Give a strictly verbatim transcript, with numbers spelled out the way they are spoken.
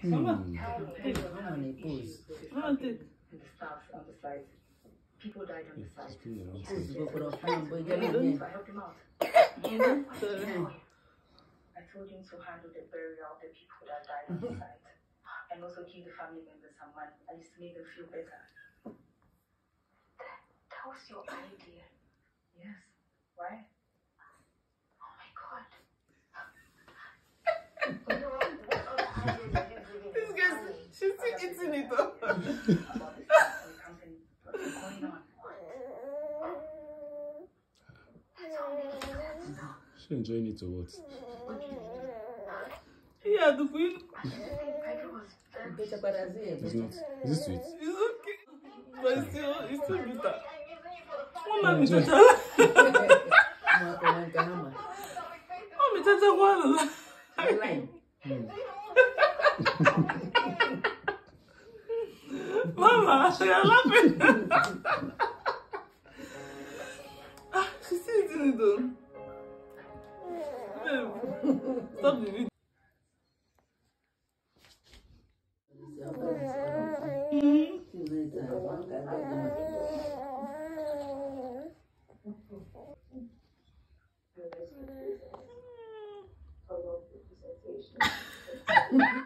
Mama, take. Mama, pause. Mama, take. The staff on the site. People died on the site. Pause. Go for the phone, boy. I Get helped in. him out. Sorry. I told him to handle the burial of the people that died on the site. And also give the family members some money. I used to make them feel better. That was your idea? Yes. Why? Oh my God. This girl, she's still eating it up. About this company. What's going on? She enjoying it or what? What do you mean? Yeah, the queen. I think Pedro was very It's not. It's not. Is it sweet? It's okay. But it's still, it's still bitter. Mama, Yeah, mi enjoy. chacha. Mama, mi chacha, guarda. Mama, you're laughing. Ah, she's still eating it though. Babe, stop the video. I love the presentation.